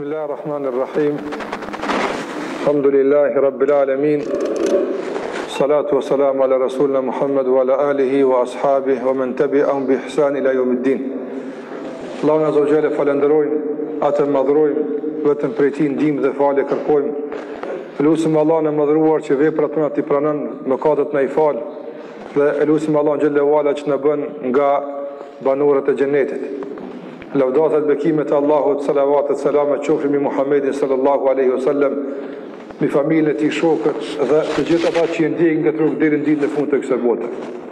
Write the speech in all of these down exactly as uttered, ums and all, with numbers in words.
Bismillahirrahmanirrahim. Alhamdulillahi Rabbil Alamin. Salatu wa salamu ala Rasulna Muhammad wa ala alihi wa ashabihi wa man tabi'ahum bi ihsan ila yawmiddin. Allahun azza wa jalla falenderojmë, atë madhrojmë, vetëm prej tij ndihmë dhe falë kërkojmë. Lutim Allahun e madhruar që veprat tona t'i pranon, mëkatet na i fal, dhe lutim Allahun xhalla wala që na bën nga banorët e xhenetit. Lavdatat bekimet e Allahut, salavatet, selamet qofshin mbi Muhammedin sallallahu alaihi wasallam, mbi familjen e tij, shokët dhe të gjithë ata që i ndjekin këtë rrugë deri në ditën e fundit të kësaj bote.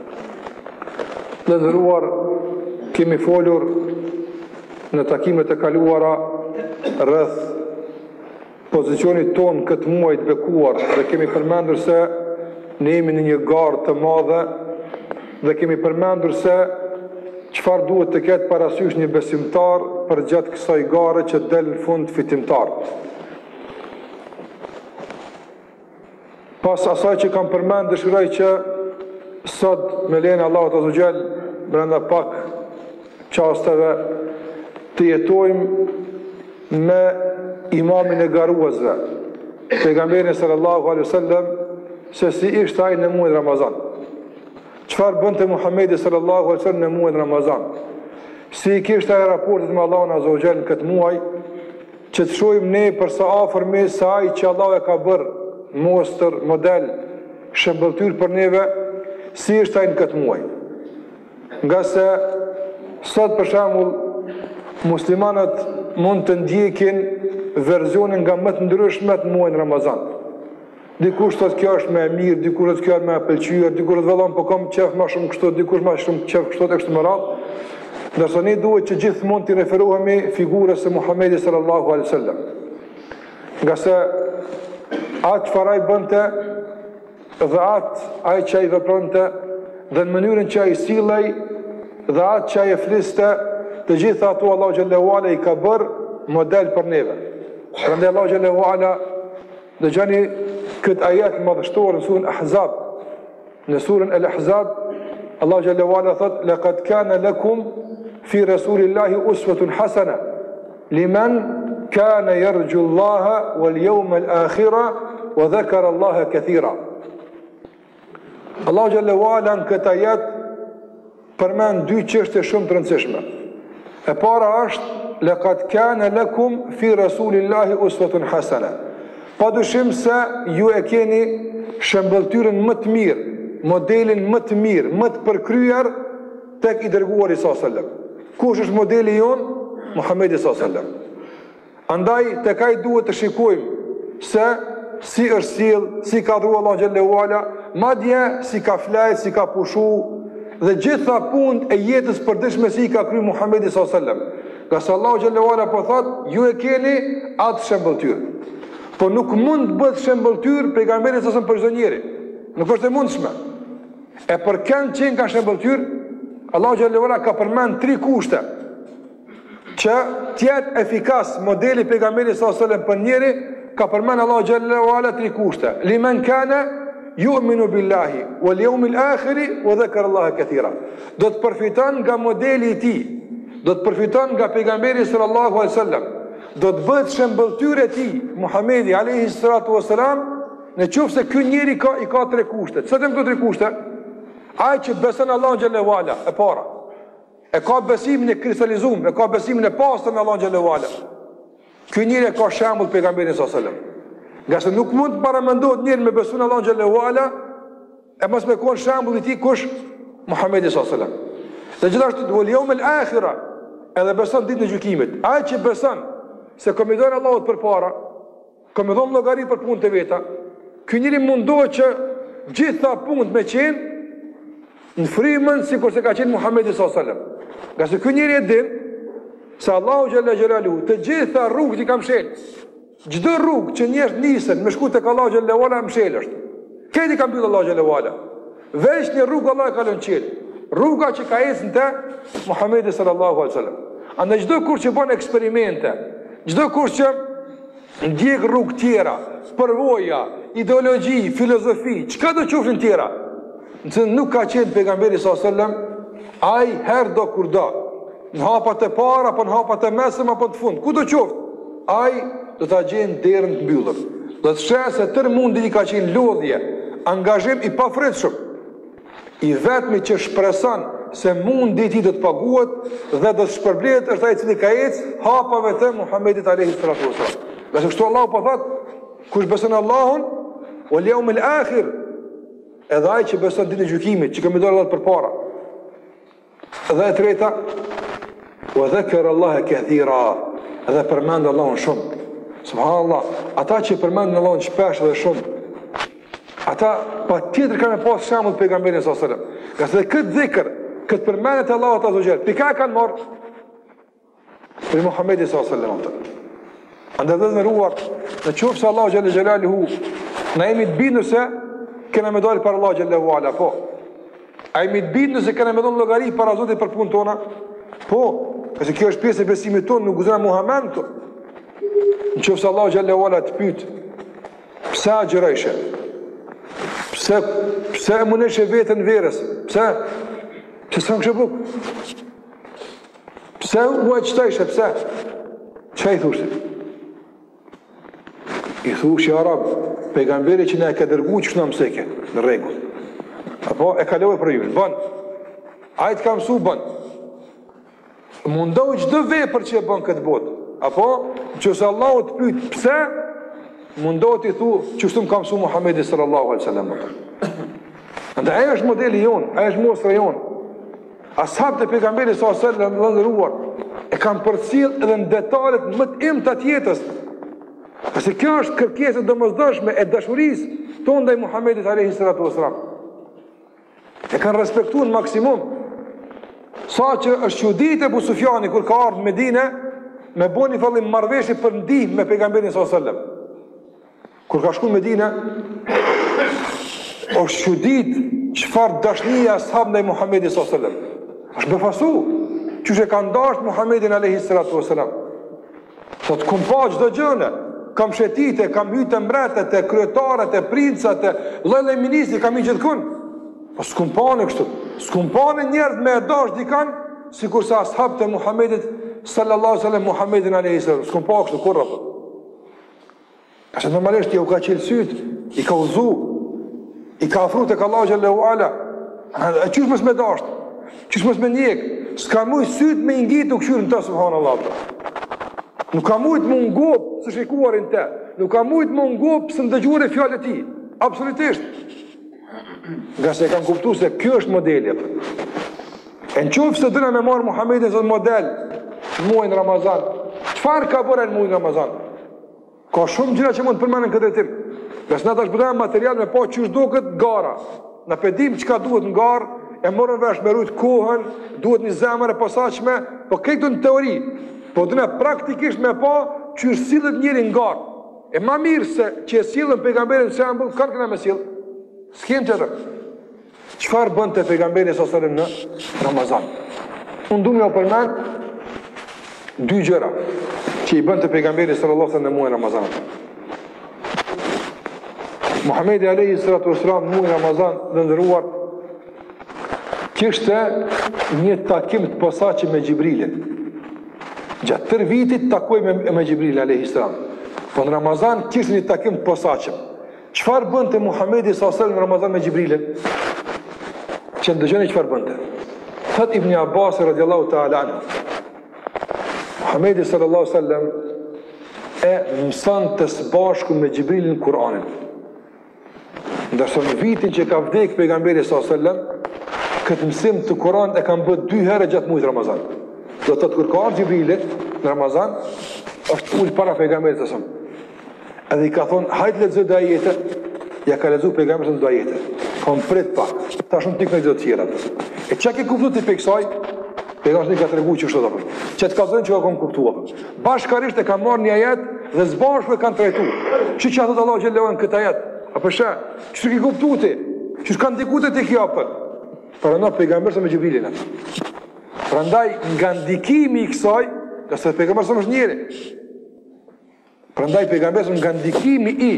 Të nderuar, kemi folur në takimet e kaluara rreth pozicionit ton këtë muaj të bekuar dhe kemi përmendur se ne jemi në një garë të madhe dhe kemi përmendur se çfarë duhet të ketë parasysh një besimtar për gjatë kësaj gare që del në fund fitimtar. Pas asaj që kam përmend, dëshiroj që sot me lejen e Allahut azza wa jall brenda pak çasteve të jetojmë me imamin e garuesve, pejgamberin sallallahu alaihi wasallam, se si ishte ai në muajin Ramazan. Çfarë bënte Muhamedi sallallahu alaihi wasallam në muajin Ramazan? Si i kishte ai raportet me Allahun azza wa jall në këtë muaj, që të shohim ne për sa afërmi sa ai që Allah e ka bërë mostër, model, shëmbëltyr për neve, si ishte ai në këtë muaj. Nga se sot për shembull muslimanët mund të ndjekin verzionin nga më të ndryshmet në muajin Ramazan. Dikush thotë kjo është më e mirë, dikush thotë kjo është më e pëlqyer, dikush thotë vallon po kam qef më shumë kështu, dikush më shumë qef kështu tek këtë radhë. Ndërsa ne duhet që gjithmonë të referohemi figurës së Muhamedit sallallahu alaihi wasallam. Nga se atë çfarë ai bënte dhe atë ai që ai vepronte dhe në mënyrën që ai sillej dhe atë që ai fliste, të gjitha ato Allahu xhallahu ala i ka bërë model për neve. Prandaj Allahu xhallahu ala dëgjoni këtë ajet madhështor në surën Ahzab. Në surën Al-Ahzab Allah xhallahu ala thot: "Laqad kana lakum fi rasulillahi uswatun hasana liman kana yarju Allaha wal yawmal akhira wa dhakara Allaha kathira." Allah xhallahu ala në këtë ajet përmend dy çështje shumë të rëndësishme. E para është laqad kana lakum fi rasulillahi uswatun hasana. Pa dushim se ju e keni shëmbëltyrën më të mirë, modelin më të mirë, më të përkryer tek i dërguari sallallahu alaihi wasallam. Kush është modeli jon? Muhamedi sallallahu alaihi wasallam. Andaj tek ai duhet të shikojmë se si është sill, si ka dhuru Allah xhallahu ala, madje si ka flajt, si ka pushu dhe gjitha punët e jetës përditshme si ka kryer Muhamedi sallallahu alaihi wasallam. Nga se Allah xhallahu ala po thotë, ju e keni atë shëmbëltyrë. Po nuk mund të bëhet shëmbëltyr pejgamberit sa për çdo njeri. Nuk është e mundshme. E për kënd që ka shëmbëltyr, Allahu xhallahu ala ka përmend tri kushte që të jetë efikas modeli pejgamberit sa për njeri, ka përmend Allahu xhallahu ala tri kushte. Liman kana yu'minu billahi wal yawmil akhir wa dhakara Allaha katira. Do të përfiton nga modeli i tij. Do të përfiton nga pejgamberi sallallahu alaihi wasallam. Do të bëhet shëmbëltyre e tij Muhamedi alayhi salatu wasalam, në qoftë se ky njeri ka i ka tre kushte. Çfarë janë këto tre kushte? Ai që beson Allahun xhallahu ala, e para. E ka besimin e kristalizuar, e ka besimin e pastër në Allahun xhallahu ala. Ky njeri ka shembull pejgamberin sallallahu alaihi wasallam. Nga se nuk mund të paramendohet njeri me beson Allahun xhallahu ala e mos me kon shembull i tij kush? Muhamedi sallallahu alaihi wasallam. Dhe gjithashtu wal yawmil akhir, edhe beson ditën e gjykimit. Ai që beson se kom i dojnë Allahot për para, kom i dojnë llogari për punët e veta, ky njeri mundohet që gjitha punët me qenë në frymën si kurse ka qenë Muhamedi sallallahu alaihi wasallam. Nga se ky njeri e din se Allahu xhalla xhelalu të gjitha rrugët i ka mshel. Çdo rrugë që njerëz nisen me shku tek Allahu xhalla wala mshel është. Këti ka mbyll Allahu xhalla wala. Veç një rrugë Allah e ka lënë qel. Rruga që ka ecën te Muhamedi sallallahu alaihi wasallam. Andaj çdo kur që bën eksperimente, çdo kush që ndjek rrugë tjera, përvoja, ideologji, filozofi, çka do qofshin tjera, nëse nuk ka qenë pejgamberi sallallahu alaihi wasallam, ai herë do kur do, në hapat e para, apo në hapat e mesëm, apo të fund, ku do qoftë, ai do ta gjenë derën të mbyllur. Do të sheh se tërë mundi i ka qenë lodhje, angazhim i pafrytshëm. I vetmi që shpreson se mundi i tij do të paguhet dhe do të shpërblehet është ai i cili ka ecë hapave të Muhamedit alayhi salatu wasallam. Dhe kështu Allahu po thot, kush beson Allahun wal yawmil akhir, edhe ai që beson ditën e gjykimit, që kemi dorë përpara. Dhe e treta, wa dhakara Allah kathira, edhe përmend Allahun shumë. Subhanallah, ata që përmendin Allahun shpesh dhe shumë, ata pa tjetër kanë pas shembull pejgamberin sallallahu alajhi wasallam. Ka se këtë dhikr, këtë përmendje Allahut azza wajal, pika kanë marrë për Muhamedit sallallahu alajhi wasallam. Andaj dhe në ruar, në qofë se Allahu Gjelle Gjelaluhu në jemi të bindur se kena me dalë për Allahu Gjellahu Ala, po. A jemi të bindur se kena me dalë logari para Zotit për punë tona? Po, këse kjo është pjesë e besimit tonë, nuk guzëna Muhammed të. Në qofë se Allahu Gjellahu Ala të pytë, pse a gjërajshe? Pse, pse e muneshe vetën verës? Pse? Pse së në kështë bukë? Pse u e qëtajshe? Pse? Që i thushtë? I thush i Arab, pejgamberi që ne e ka dërgu që shna mëseke, në regull. Apo e kalove për ju, bën. Ajtë ka mësu, bën. Mundohu çdo vepër që e bën këtë botë. Apo, që se Allahu të pyet pse, mundohu të i thu që shtu më ka mësu Muhammedi sallallahu alaihi wasallam. Ndë aja është modeli jonë, aja është mostra jonë. Ashab të pejgamberi sallallahu alaihi wasallam lëndëruar, e kam përcjell edhe në detalet më të imt të jetës. Pse kjo është kërkesë domosdoshme e dashurisë tonë ndaj Muhamedit alayhi salatu wasalam. E kanë respektuar në maksimum. Sa që është çuditë Abu Sufjani kur ka ardhur në Medinë me bëni fillim marrëveshje për ndihmë me pejgamberin sallallahu alajhi wasallam. Kur ka shkuar në Medinë, është çuditë çfarë dashuria ashab ndaj Muhamedit sallallahu alajhi wasallam. Është befasu që e kanë dashur Muhamedin alayhi salatu wasalam. Sot kum pa çdo gjë. Kam shetite, kam hyte mbretët, e kryetarët, e princat, e lële ministri, kam i gjithkun. Po s'kumpane kështu. S'kumpane njerët me e dash dikan, si kur sa ashab të Muhammedit sallallahu sallam, Muhammedin alayhi sallam. S'kumpane kështu, kurra për. Kështë normalisht, ja u ka qilë syt, i ka uzu, i ka afru të ka Allah Gjallahu Ala. E qysh mës me dasht, qysh mës me njek, s'ka muj syt me ingit u këshyrë në të, subhanallah. Nuk ka mujt më ngop së shikuarin te. Nuk ka mujt më ngop së ndëgjuar e fjallë e ti. Absolutisht. Nga se kanë kuptu se kjo është modeli. E në qofë se dëna me marë Muhammedin së model në muajnë Ramazan. Qëfar ka bërë në muajnë Ramazan? Ka shumë gjëra që mund të përmenin këtë jetim. Nësë në të shpëtojnë material me po që është do këtë gara. Në pedim që ka duhet në garë, e morën vesh me rujtë kohën, duhet një zemër e posaqme, po këtë në teori. Po dhëna praktikisht me pa që është sillet njëri nga garë. E ma mirë se që e sillën pejgamberin se ambull, kanë këna me sillë. S'kem të të. Qëfar bënd të pejgamberin së sërëm në Ramazan? Unë du me o përmen dy gjëra që i bënd të pejgamberin sallallahu alaihi wasallam në muajin Ramazan. Muhamedi alayhi salatu wasalam në muajin Ramazan dhe ndëruar kishte një takim të posaçëm me Xhibrilin. Gjatë tërë vitit takoj me, me Gjibril alayhi salam. Po në Ramazan kishte një takim të posaçëm. Çfarë bënte Muhamedi sallallahu alaihi wasallam në Ramazan me Gjibrilin? Që ndëgjoni çfarë bënte. Thot Ibn Abbas radhiyallahu ta'ala anhu. Muhamedi sallallahu alaihi wasallam e mëson të së bashku me Gjibrilin Kur'anin. Ndërsa në vitin që ka vdek pejgamberi sallallahu alaihi wasallam, këtë mësim të Kur'anit e kanë bërë dy herë gjatë muajit Ramazan. Do të të kur ka ardhur Gjibrili në Ramazan, është ullë para pejgamberit të sëmë. Edhe i ka thonë, hajtë lexo do ajete, ja ka lexuar pejgamberi do ajete. Kom prit pak, ta shumë tik në do të tjera. E që ke kuptu të peksaj, pejgamberi ka të regu që shtë të përë. Që të ka zonë që ka kom kuptu apë. Bashkarisht e ka marrë një ajet dhe zbashku e kanë trajtu. Që që atët Allah Gjellewan këtë ajet? A përshë, që të ke kuptu ti? Që të kanë dikute të kja për? Për në pejgamberi me Gjibrilin atë. Prandaj nga ndikimi i kësaj, qase pejgamberi është njëri. Prandaj pejgamberi nga ndikimi i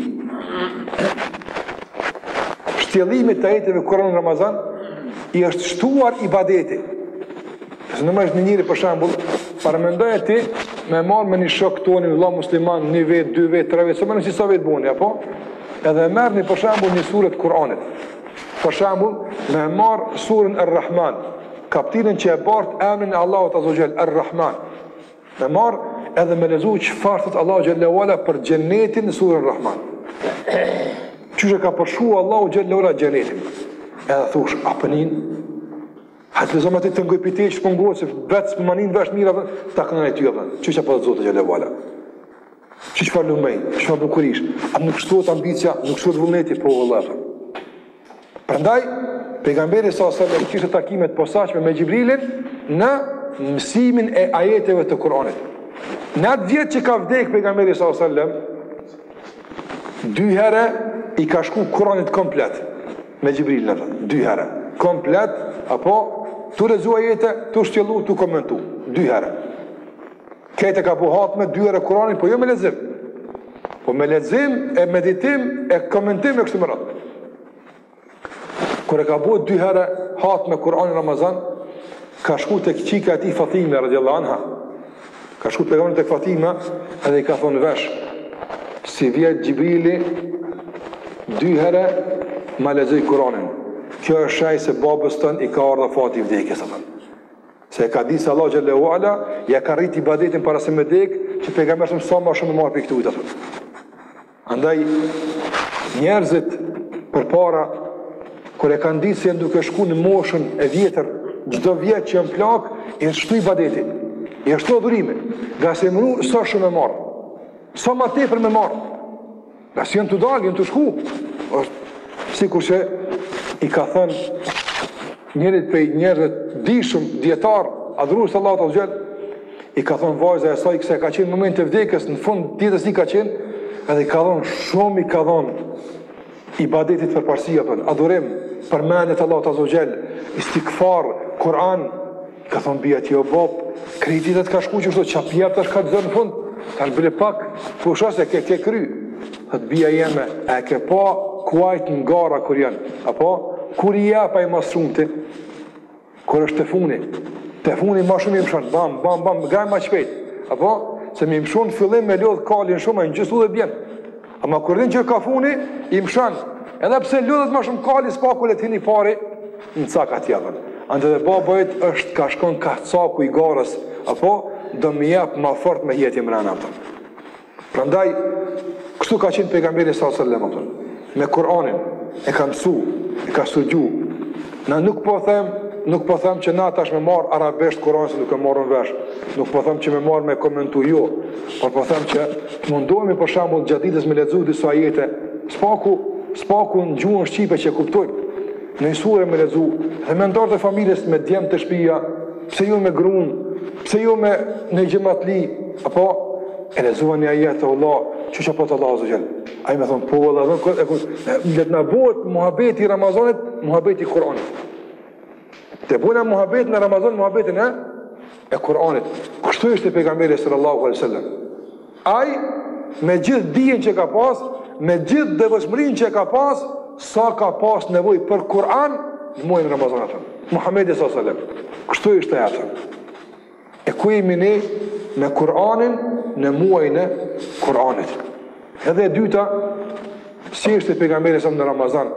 shtjellimit të ajeteve Kur'anit në Ramazan i është shtuar ibadeti. Nëse në më është një njëri për shembull, para mendoje ti me marrë me një shok toni, vëlla musliman, një vetë, dy vetë, tre vetë, se më në si sa vetë boni, apo? Edhe merë një për shembull një surët Kur'anit. Për shembull, me marrë surën Ar-Rahman, kaptinën që e bartë emrin e Allahut Azza wa Jall, Ar-Rahman. Me marrë edhe me lezu çfarë thot Allahu Xhallahu Ala për xhenetin në surën Ar-Rahman. Qysh e ka përshua Allahu Xhallahu Ala xhenetin. Edhe thush, apënin, hajtë lezëm ati të ngojpite që pëngohet, se vetë së manin vesh mira, ta kënën e ty, që që për të zotë Xhallahu Ala. Që që farë lumej, që farë bukurish, a nuk shtot ambicja, nuk shtot vullneti, po vëllë. Prandaj, pejgamberi sa sallam kishte takimet posaçme me Xhibrilin në mësimin e ajeteve të Kur'anit. Në atë vjet që ka vdek pejgamberi sa sallam, dy herë i ka shku Kur'anit komplet me Xhibrilin atë, dy herë. Komplet, apo tu lezu ajete, tu shtjellu, tu komentu, dy herë. Këtë ka buhat me dy herë Kur'anit, po jo me lezim. Po me lezim, e meditim, e komentim e kështu më radhë. Kër e ka buhet dy herë hatë me Kur'anin Ramazan, ka shku të qika ati Fatime, radiallahu anha. Ka shku të pegamin të Fatime, edhe i ka thonë vesh, si vjetë Gjibrili, dy herë ma lezoj Kur'anin. Kjo është shaj se babës tënë i ka ardha fati vdekje, sa thënë. Se ka di se Allah Xhallahu Ala, ja ka rrit ibadetin para se me dek, që pejgamberi sa më shumë marr për këtu ujtë. Andaj, njerëzit për para, kër e kanë ditë se janë duke shku në moshën e vjetër, çdo vjet që janë plak, i është shtu ibadeti, i është shtu adhurimi, nga se mënu sa shumë e marë, sa ma tepër me marë, nga se janë të dalë, janë të shku, sikur që i ka thënë njerit prej njerëzit dishëm, djetar, adhurus Allahu Azza Jall, i ka thënë vajza e saj, këse ka qenë moment të vdekjes, në fund tjetës një ka qenë, edhe i ka dhënë shumë, i ka dhënë ibadetit për parësia, për adhurim, për menet Allahu Azza Jall, istikfar, Kur'an, ka thonë bia ti o bab, kreditet ka shku që shto, qa pjerë të shka të zërë në fund, të është bële pak, po shas e ke, ke kry, thët bia jeme, e ke pa kuajt në gara kur janë, apo, kur i ja pa i mas shumëti, kur është të funi, të funi ma shumë i mshon, bam, bam, bam, gaj ma qpejt, apo, se mi mshon fillim me lodhë kalin shumë, e në gjësu dhe bjen, ama kur din që ka funi, i mshon, edhe pse lodhët ma shumë kalin, s'paku le t'hini pari, në caka tjetën. Ante dhe babajt është ka shkon ka caku i garës, apo, do më jep ma fort me jeti mrena, apëton. Prandaj, kështu ka qenë pejgamberi sallallahu alaihi wasallam, me Kur'anin, e ka mësu, e ka studju. Na nuk po them, nuk po them që na tash me marr arabisht Kur'anin se nuk e marrën vesh. Nuk po them që me marr me komentu jo, por po them që mundohemi për shembull gjatë ditës me lexu disa ajete, spaku, spaku në gjuhën shqipe që kuptojmë. Në sure me lexu, dhe me ndarë të familjes me djemë të shtëpia, pse jo me gruan, pse jo me në xhamatli, apo e lexuan një ajet Allah, që që po të Allah Azza Jall. Ai më thon po Allah, le të na bëhet muhabeti i Ramazanit, muhabeti i Kur'anit. Të bëna muhabet në Ramazan, muhabetin e e Kur'anit. Kështu ishte pejgamberi sallallahu alaihi wasallam. Ai me gjithë dijen që ka pas, me gjithë devotshmërinë që ka pas, sa ka pas nevoj për Kur'an në muajin Ramazan atë. Muhamedi sallallahu alaihi wasallam. Kështu ishte atë. E ku jemi ne me Kur'anin në muajin e Kur'anit. Edhe e dyta, si ishte pejgamberi sallallahu në Ramazan?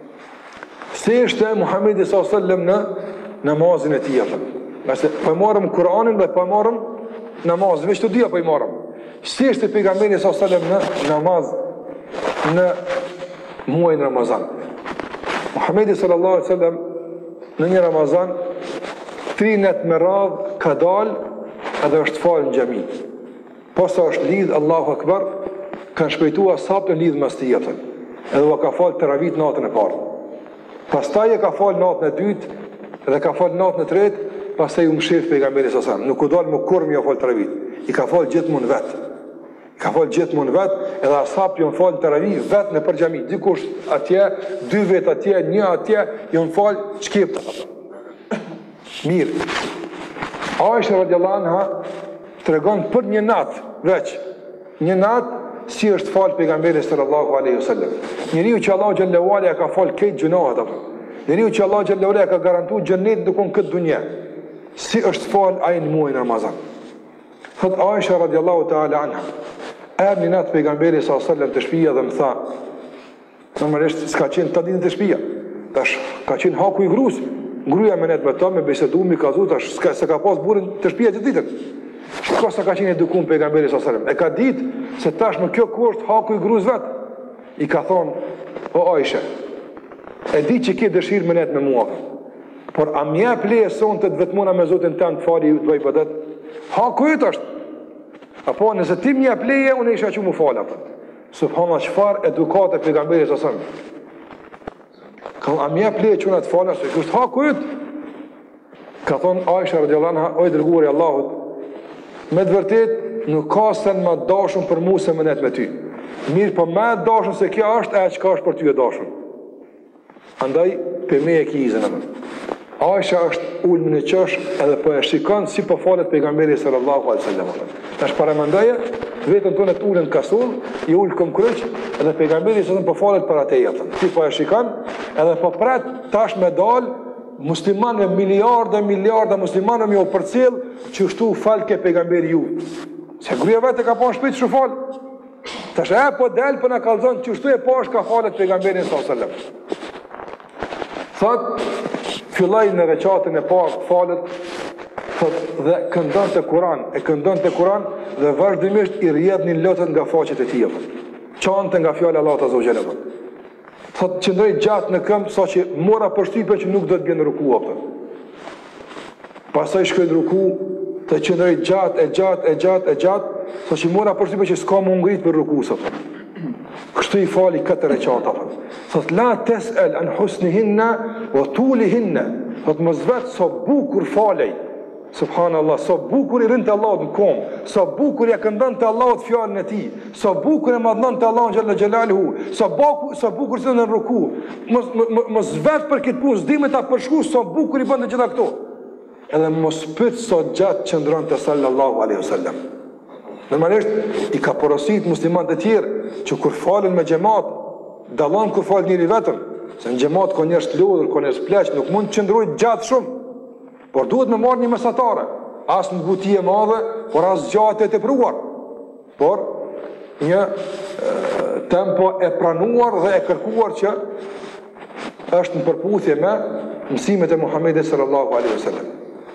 Si ishte Muhamedi sallallahu alaihi wasallam në namazin e tij atë. Nëse po marrëm Kur'anin dhe po marrëm namaz, veç të dyja po i marrëm. Si ishte pejgamberi sallallahu alaihi wasallam në namaz në muajin Ramazan? Muhamedi sallallahu alaihi wasallam në një Ramazan tri net me radh ka dal edhe është falë në xhami. Posa është lidh Allahu Akbar, kanë shpejtuar sapë lidh mas të jetën. Edhe u ka falë taravit natën e parë. Pastaj e ka falë natën e dytë dhe ka falë natën e tretë, pastaj u mshif pejgamberi sallallahu alaihi wasallam. Nuk u dal më kurrë më falë taravit. I ka falë gjithmonë vet. Ka falë gjithmonë vet, edhe asap jon falë taravih vet në për xhami. Dikush atje, dy vet atje, një atje, jon falë çkip. Mirë. Aisha radhiyallahu anha tregon për një natë veç. Një natë si është falë pejgamberi sallallahu alaihi wasallam. Njeriu që Allahu xhallahu ala ka falë këtë gjunohat apo. Njeriu që Allahu xhallahu ala ka garantuar xhenet dukon këtë dunjë. Si është falë ai në muajin Ramazan. Thot Aisha radiallahu ta'ala anha, erë një natë pejgamberi sa sallam të shtëpia dhe më tha, normalisht s'ka qenë të dinë të shtëpia, tash ka qenë haku i grus, gruja me netë me ta, me besedu, me kazu, tash s'ka, se ka pas burin të shtëpia të ditën. Shko sa ka qenë edukun pejgamberi sa sallam, e ka ditë se tash me kjo ku është haku i grus vetë. I ka thonë, o Aisha, e di që ke dëshirë me netë me mua, por a mje pleje sonë të të vetmona me zotin të të fali të bëj pëtet, haku jëtë është. Apo nëse ti mje pleje, unë isha që mu falë apët. Subhana qëfar edukate pejgamberi së sëmë. Ka thonë, a mje pleje që unë të falë, se kështë haku jëtë. Ka thonë, Aisha radiallahu anha, oj dërguar i Allahut, me të vërtet, nuk ka sen ma dashun për mu se më net me ty. Mirë, për me dashun se kja është, e që ka është për ty e dashun. Andaj, për me e kizën e më. Aisha është ullë më në qësh edhe për e shikon si për falet pejgamberi sallallahu alaihi wasallam. Tash para mendoje, vetën tonë të ullën kasull, i ullë këm kryq, edhe pejgamberi sallallahu për falet për atë e si për e shikon, edhe për pret tash me dal, musliman me miliarda, miliarda musliman me o përcil, që shtu falë ke pejgamberi ju. Se gruja vetë ka pa në shpit që falë. Tash e po del për në kalzon që shtu e pash ka falet pejgamberi sallallahu alaihi wasallam. Thot, filloj në reqatën e parë falet, thot, dhe këndon të Kur'an, e këndon të Kur'an dhe vazhdimisht i rjedhnin lotët nga faqet e tij. Çante nga fjala e Allahut azza wa jalla. Thot, qëndroi gjatë në këmbë sa që mora përshtypjen që nuk do të bjen ruku atë. Pastaj shkoi në ruku, të qëndroi gjatë e gjatë e gjatë e gjatë, sa që mora përshtypjen që s'ka më ngrit për ruku atë. Kështu i fali katër reqata. Thot, la tes'el an husnihinna wa tulihinna. Thot, mos vetë sa bukur falej. Subhanallah, sa bukur i rinë të Allahut në kom, sa bukur i këndon të Allahut fjalën e tij, sa bukur e madhnon të Allahut xhalla xhelaluhu, sa bukur sa bukur si në ruku. Mos mos vetë për këtë punë, s'di me ta përshku sa bukur i bën të gjitha këto. Edhe mos pyet sa gjatë qëndron te sallallahu alaihi wasallam. Normalisht i ka porosit muslimanët e tjerë që kur falen me xhamat, dallon kur fal njëri vetëm, se në xhamat ka njerëz të lodhur, ka njerëz pleq, nuk mund të qëndrojë gjatë shumë. Por duhet me marrë një mesatare, as në buti e madhe, por as gjatë e tepruar, por një e, tempo e pranuar dhe e kërkuar që është në përputhje me mësimet e Muhamedit sallallahu alaihi wasallam.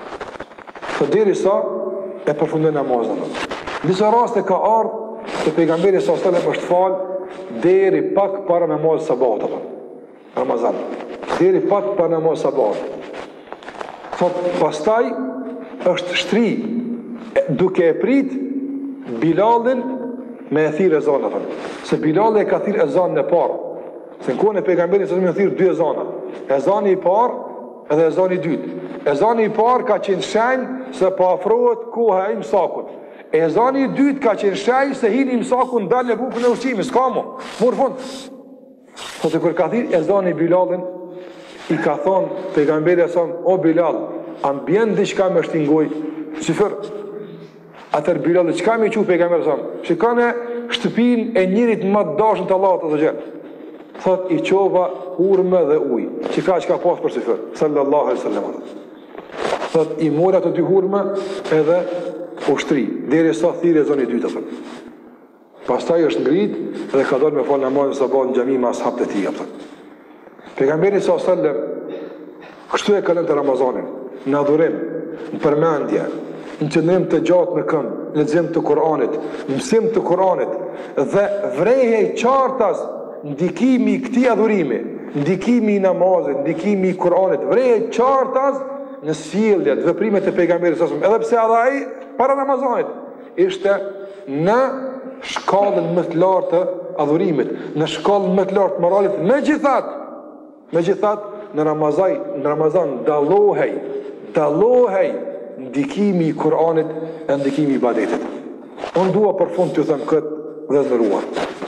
Të deri sa e përfundon namazin. Disa raste ka ardhur te pejgamberi sallallahu alaihi wasallam është fal deri pak para namazit sabahut apo Ramazan. Deri pak para namazit sabahut. Thot, pastaj është shtri duke e prit Bilalin me e thirë e zanë. Se Bilal e ka thirë e zanë në parë. Se në kone pejgamberin se të me thirë dy e zanë. E zanë i parë edhe e zanë i dytë. E zanë i parë ka qenë shenjë se pa afrohet koha e imsakut. E zanë i dytë ka qenë shenjë se hin imsakut ndalë e bukën e ushqimi. S'ka mu, murë fund. Thot, e kër ka thirë e zanë i Bilalin, i ka thonë pejgamberi e thonë, o Bilal, ambjen diçka me shtingoj, shifër, atër Bilal, qka me që pejgamberi e thonë, shikane shtëpin e njërit më të dashën të Allahut të gjenë, thot, i qova hurme dhe uj, që ka që ka pas për shifër, sallallahu alaihi sallam, thot, i mora të dy hurme edhe ushtri, deri sa thirë e zonë i dytë, thot. Pastaj është ngrit dhe ka dorë me falë namazin sabah në xhami me ashabët e tij, thot. Pejgamberi sallallahu alaihi wasallam kështu e kalon të Ramazanin, në adhurim, në përmendje, në qëndrim të gjatë në këmbë, lexim të Kuranit, mësim të Kuranit dhe vrejhje i qartas ndikimi i këtij adhurimi, ndikimi i namazit, ndikimi i Kuranit, vrejhje i qartas në sjelljet, veprimet e pejgamberit sallallahu alaihi wasallam, edhe pse edhe ai para Ramazanit ishte në shkallën më të lartë të adhurimit, në shkallën më të lartë të moralit, megjithatë Megjithatë, në Ramazan, në Ramazan dallohej, dallohej ndikimi i Kur'anit e ndikimi i ibadetit. Unë dua për fund t'ju them këtë dhe zëruar.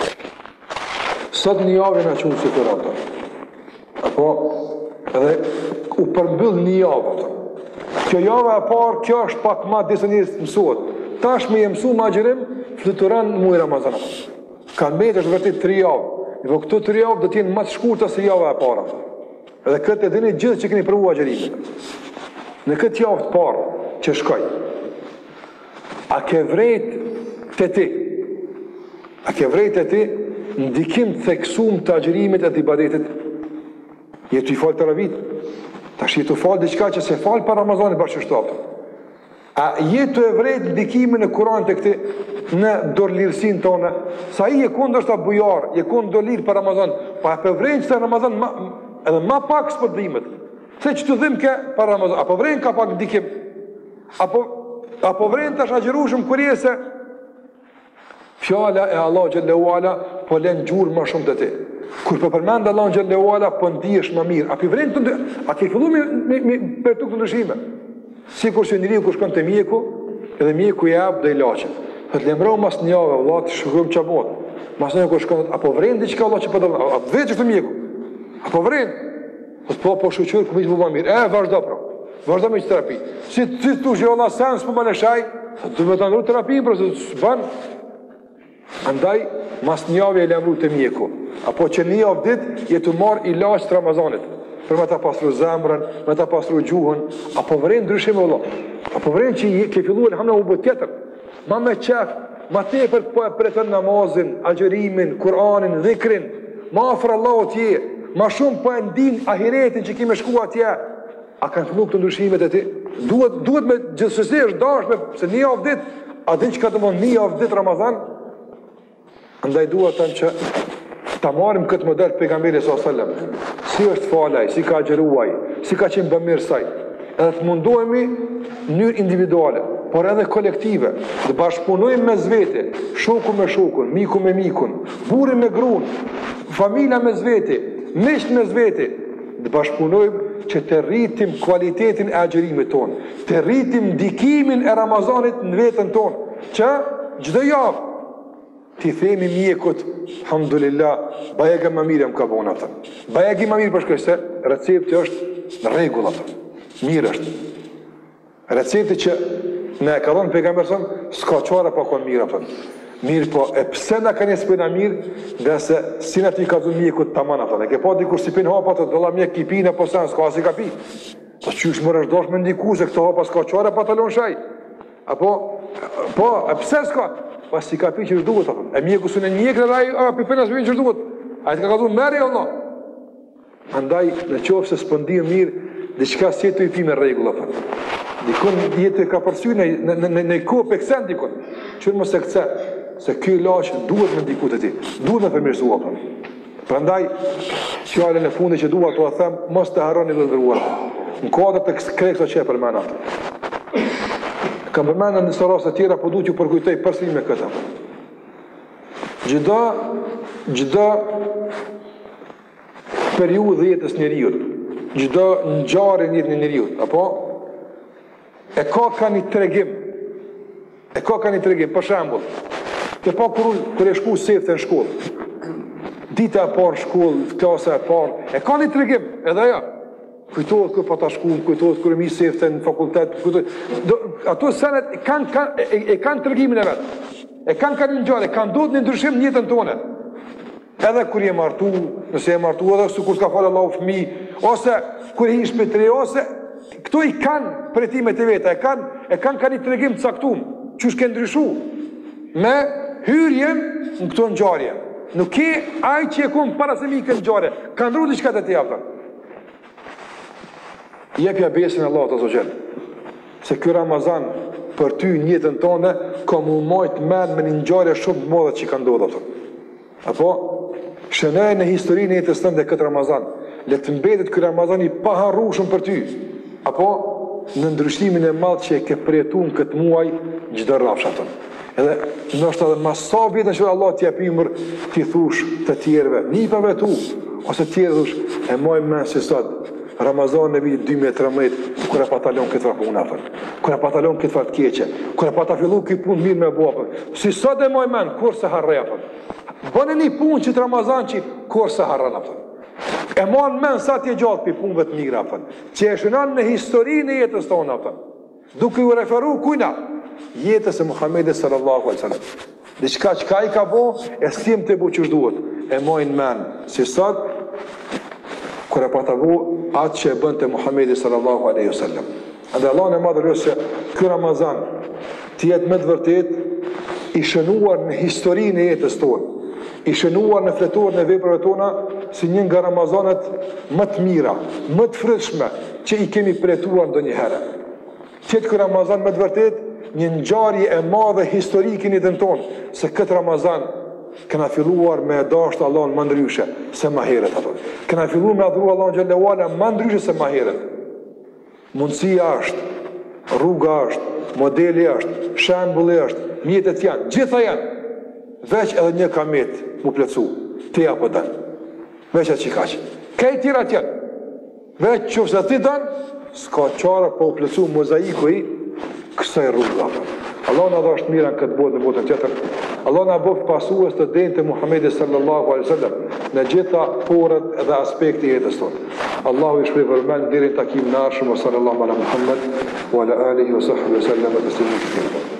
Sot një javë në qunë si të rata. Apo, edhe u përmbyll një javë. Kjo javë e parë, kjo është pak ma disë njës mësuat. Tash me je mësu ma gjërim, fluturan në mujë Ramazan. Kanë me të është vërtit tri javë. Po këto tre javë do të jenë më të shkurta se java e para. Edhe këtë e dini gjithë që keni provuar agjërimin. Në këtë javë të parë që shkoj, A ke vrejt të ti? A ke vrejt të ti ndikim të theksum të agjërimit e të ibadetit? Jetu i falë të ravit? Ta shi jetu falë diqka që se falë për Ramazanit bërë që shtapë. A jetu e vrejt ndikimin e Kur'an të këti në dorlirësin tonë? Sa i e kundë është a bujar, e kundë dorlirë për Ramazan, pa e për vrejnë që të Ramazan ma, edhe ma pak së për dhimet. Se që të dhim ke për Ramazan, apo vrejnë ka pak ndikim? Apo, apo vrejnë të shagjeru shumë kërje se fjala e Allah Gjallahu Ala po len gjurë ma shumë të ti. Kur për përmendë Allah Gjallahu Ala po ndihesh ma mirë. A, vrejnë të ndë... A ke fillu mi, mi, mi për tuk të ndryshime? Si kur që njëri kur shkon të mjeku, edhe mjeku i abë dhe i laqet. Dhe të lemrau mas një ave, Allah të shukëm që botë. Mas një kur shkon, apo vrenë diqka Allah që për dëllë, a dhe që të mjeku. Apo vrenë. Dhe po po shuqyrë, këmi që më mirë. E, vazhdo pra. Vazhdo me që terapi. Si të të që Allah sen, s'po më leshaj, dhe me të ndru terapi, pra se të banë. Andaj, mas një ave e lemru të mjeku. Apo që një ave dit, jetu marë i laqë të Ramazanit. Për me ta pasru zemrën, me ta pasru gjuhën, apo vërin ndryshim e Allah. Apo vërin që ke fillu e hamna u bët tjetër, ma me qef, ma tepër po e pretën namazin, agjërimin, Kur'anin, dhikrin, ma afër Allah o tje, ma shumë po e ndin ahiretin që kime shku atje. A kanë fillu këtë ndryshimet e ti? Duhet, duhet me gjithësësi është dashme, se një avë dit, a din që ka të mund një avë dit Ramazan? Andaj duhet të në që ta marim këtë model të pejgamberit sallallahu alajhi wasallam. Si është falaj, si ka agjeruaj, si ka qenë bëmirë saj. Edhe të mundohemi në mënyrë individuale, por edhe kolektive, të bashkëpunojmë me zvete, shoku me shokun, miku me mikun, burri me gruan, familja me zvete, miq me zvete, të bashkëpunojmë që të rritim kualitetin e agjerimit tonë, të rritim ndikimin e Ramazanit në veten tonë, që çdo javë ti themi mjekut, alhamdulillah, bajega më mirë më ka bona atë. Bajegi më mirë përshkoj se recepti është në rregull atë. Mirë është. Recepti që ne e ka dhënë pejgamberi son, s'ka çfarë pa kon mirë atë. Mirë po, e pse na kanë spëna mirë, nga se si na ti ka dhënë mjekut tamam atë. Ne ke pa dikur si pin hapa atë, dolla mjek i pinë apo sa s'ka si ka pi. Po çysh më rësh dosh me ndiku se këto hapa s'ka çfarë pa talon shaj. Apo po, e pse s'ka? Pas si ka pi që është duhet, e mjeku së në njekë dhe raj, a pipenas për vinë që është duhet. A e të ka ka du meri, Allah. Andaj, në qofë se s'pëndim mirë, dhe qka si jetu i pi me regullë, dikon jetu i ka përsyj në, në, në, në ko për kësen dikon. Qërë më se këse, se kjo lashë duhet me ndikut e ti, duhet me përmirësua. Për andaj, fjallën e fundi që duhet të a them, mos të harroni dhe dhruar. Në kodër të krejtë që e përmenat. Kam përmendën në nësa rrasë të tjera, po du t'ju përkujtoj përsëri me këta. Gjida, gjida periudhë jetës njeriut, gjida në gjarë njët një njeriut, apo? E ka ka një tregim, e ka ka një tregim, për shambull, të pa kur, kur e shku sefte në shkollë, dita e parë shkollë, klasa e parë, e ka një tregim, edhe ja. Kujtohet kërë pa ta shku, kujtohet kërë mi sefte në fakultet, kujtohet... Ato senet e kanë kan, e, e kan tregimin e vetë, e kanë kanë një gjallë, e kanë do të një ndryshim njëtën tonë. Edhe kër je martu, nëse je martu, edhe së kur s'ka falë Allah u fëmi, ose kër je ishpe tre, ose... Këto i kanë pretimet e veta, e kanë, e kanë ka një tregim të saktum, që shke ndryshu, me hyrjen në këto në gjarje. Nuk e aj që e kumë para se mi këtë në gjarje, kanë ndru një qëka të tjafta. Jepja besin Allah të zogjel, se kjo Ramazan për ty njëtën tonë ka mu majtë men me një ngjarje shumë të madhe që ka ndodhur. Apo shënoj në historinë e jetës tënde këtë Ramazan, le të mbetet ky Ramazan i paharrueshëm për ty. Apo në ndryshimin e madh që e ke përjetuar këtë muaj çdo rrafsh atë. Edhe ndoshta edhe mas sa vite që Allah t'i japimër ti thush të tjerëve, nipave tu ose të tjerë thush e moj me si sot Ramazan në vitin dy mijë e tridhjetë, kur e patalon këtë farë punë afër, kur e patalon këtë farë të keqe, kur e pata fillu këtë punë mirë me bua afër. Si sot e moj men, kur se harrej afër. Bënë një punë që të Ramazan që kur se harran afër. E mon men sa t'je gjatë për punëve të mirë afër, që e shënon në historinë e jetës tonë afër. Duke ju referu kujna, jetës e Muhammedit sallallahu alaihi wasallam. Diçka çka i ka bo, e s'tim të bu që shduhet. E mojnë men, si sot, kur e pata bu, atë që e bënd të Muhammedi sallallahu aleyhi sallam. Edhe Allah në madhë rësë, kë Ramazan, të jetë me të vërtet i shënuar në historinë e jetës tonë, i shënuar në fletorën e veprave tona si një nga Ramazanet më të mira, më të frishme që i kemi përjetuar ndonjëherë. Të jetë ky Ramazan me të vërtet një ngjarje e madhe historike në jetën tonë, se këtë Ramazan kena filluar me dashur Allahun më ndryshe se më herët ato. Kena filluar me adhuru Allahun xhallahu ala më ndryshe se më herët. Mundësia është, rruga është, modeli është, shembulli është, mjetet janë, gjitha janë. Veç edhe një kamet mu plecu, ti apo dan. Veç atë që kaq. Kaj tjera tjenë. Veç që se ti dan, s'ka qara po u plecu mozaiku i kësaj rruga. Allah në dhashtë mira në këtë botë në botën tjetër. Allah në bëfë pasuës të denë të Muhammedi sallallahu alaihi sallam në gjitha porët dhe aspekti jetës tonë. Allahu i shprej vërmen, dirin takim në arshëm, wa sallallahu ala Muhammed, wa ala alihi wa sahbihi wa sallam, wa taslimu të